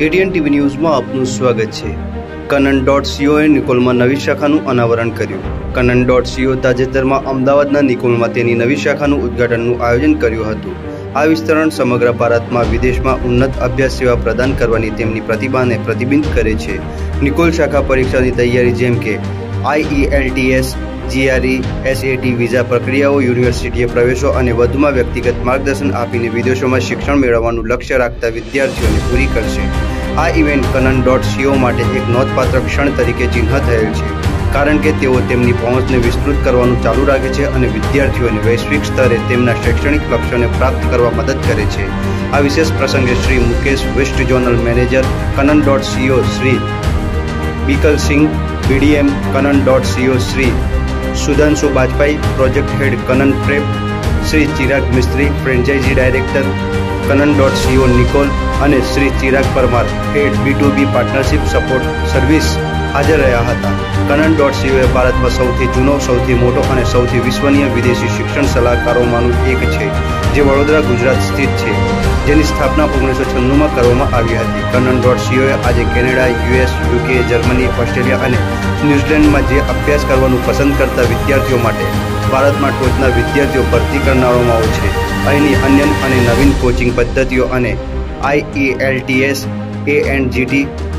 ATN TV news में आपનું સ્વાગત છે। કનન.co નિકોલમાં નવી શાખાનું અનાવરણ કર્યું। કનન.co તાજેતરમાં અમદાવાદના નિકોલમાં તેની નવી શાખાનું ઉદ્ઘાટનનું આયોજન કર્યું હતું। આ વિસ્તરણ સમગ્ર ભારતમાં વિદેશમાં ઉન્નત અભ્યાસ સેવા પ્રદાન કરવાની તેમની પ્રતિભાને પ્રતિબિંબિત કરે છે। નિકોલ શાખા પરીક્ષાની તૈયારી જેમ કે IELTS, GRE, SAT વીઝા પ્રક્રિયાઓ, યુનિવર્સિટીએ પ્રવેશો અને વધુમાં વ્યક્તિગત માર્ગદર્શન આપીને વિદેશોમાં શિક્ષણ મેળવવાનું લક્ષ્ય રાખતા વિદ્યાર્થીઓને પૂરી કરશે। આ ઇવેન્ટ કનન.co માટે એક નોંધપાત્ર ક્ષણ તરીકે ચિહ્ન થયેલ છે, કારણ કે તેઓ તેમની પહોંચને વિસ્તૃત કરવાનું ચાલુ રાખે છે અને વિદ્યાર્થીઓને વૈશ્વિક સ્તરે તેમના શૈક્ષણિક લક્ષ્યોને પ્રાપ્ત કરવા મદદ કરે છે। આ વિશેષ પ્રસંગે Shri Mukesh, west zonal manager કનન.co, શ્રી બીકલ સિંહ, BDM કનન.co, Shri Sudhanshu Bajpai, project head Kanan prep, Shri Chirag Mistry, franchise director કનન.co નિકોલ અને Shri Chirag Parmar, head B2B partnership support service હાજર રહ્યા હતા। કનન.co એ ભારતમાં સૌથી જૂનો, સૌથી મોટો અને સૌથી વિશ્વનીય વિદેશી શિક્ષણ સલાહકારોમાંનું એક છે, જે વડોદરા, ગુજરાત સ્થિત છે, જેની સ્થાપના 1996માં કરવામાં આવી હતી। કનન.co આજે Canada, US, UK, Germany, Australia અને ન્યૂઝીલેન્ડમાં જે અભ્યાસ કરવાનું પસંદ કરતા વિદ્યાર્થીઓ માટે ભારતમાં ટોચના વિદ્યાર્થીઓ ભરતી કરનારાઓ છે। અહીંની અન્ય અને નવીન કોચિંગ પદ્ધતિઓ અને IELTS, ANGT,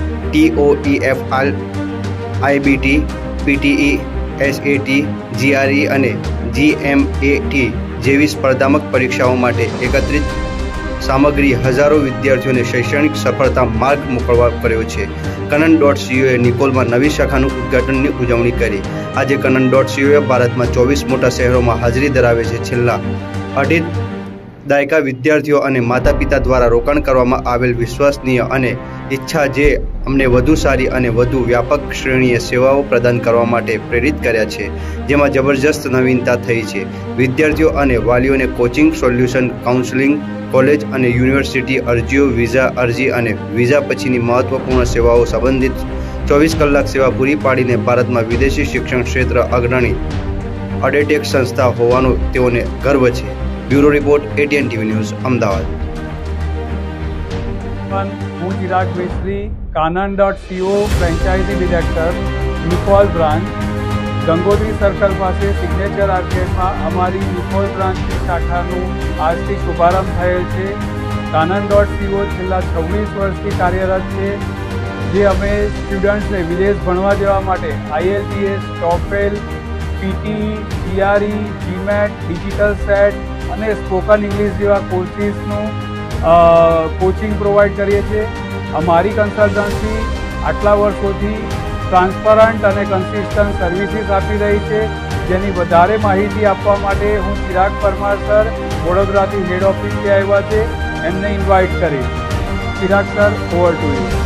TOEFL, IBT, PTE, SAT, GRE અને GMAT જેવી સ્પર્ધાત્મક પરીક્ષાઓ માટે એકત્રિત સામગ્રી હજારો વિદ્યાર્થીઓને શૈક્ષણિક સફળતા માર્ગ મોકળવા કર્યો છે। કનન.co નિકોલમાં નવી શાખાનું ઉદ્ઘાટનની ઉજવણી કરી। આજે કનન.co ભારતમાં 24 મોટા શહેરોમાં હાજરી ધરાવે છે। છેલ્લા 2.5 દાયકા વિદ્યાર્થીઓ અને માતા પિતા દ્વારા રોકાણ કરવામાં આવેલ વિશ્વસનીય અને ઈચ્છા જે અમને વધુ સારી અને વધુ વ્યાપક શ્રેણીએ સેવાઓ પ્રદાન કરવા માટે પ્રેરિત કર્યા છે, જેમાં જબરજસ્ત નવીનતા થઈ છે। વિદ્યાર્થીઓ અને વાલીઓને કોચિંગ, સોલ્યુશન, કાઉન્સેલિંગ, કોલેજ અને યુનિવર્સિટી અરજીઓ, વિઝા અરજી અને વિઝા પછીની મહત્વપૂર્ણ સેવાઓ સંબંધિત 24 કલાક સેવા પૂરી પાડીને ભારતમાં વિદેશી શિક્ષણ ક્ષેત્ર અગ્રણી અડેટેક સંસ્થા હોવાનો તેઓને ગર્વ છે। Bureau report, ATN TV news, Ahmedabad. હું ચિરાગ મિસ્ત્રી, કનન.co franchise director, Nikol branch, Gangotri circle પાસે સિગ્નેચર આર્કેડમાં અમારી નિકોલ બ્રાન્ચની શાખાનું આજથી શુભારંભ થયેલ છે। કનન.co છેલ્લા 26 વર્ષથી કાર્યરત છે, જે અમે સ્ટુડન્ટ્સને વિદેશ ભણવા જવા માટે IELTS, TOEFL, PTE, GRE, GMAT, digital SAT અને સ્પોકન ઇંગ્લિશ જેવા કોર્સિસનું કોચિંગ પ્રોવાઈડ કરીએ છીએ। અમારી કન્સલ્ટન્સી આટલા વર્ષોથી ટ્રાન્સપરન્ટ અને કન્સિસ્ટન્ટ સર્વિસીસ આપી રહી છે, જેની વધારે માહિતી આપવા માટે હું ચિરાગ પરમાર સર વડોદરાથી હેડ ઓફિસથી આવ્યા છે, એમને ઇન્વાઇટ કરીશ। Chirag sir, over to you.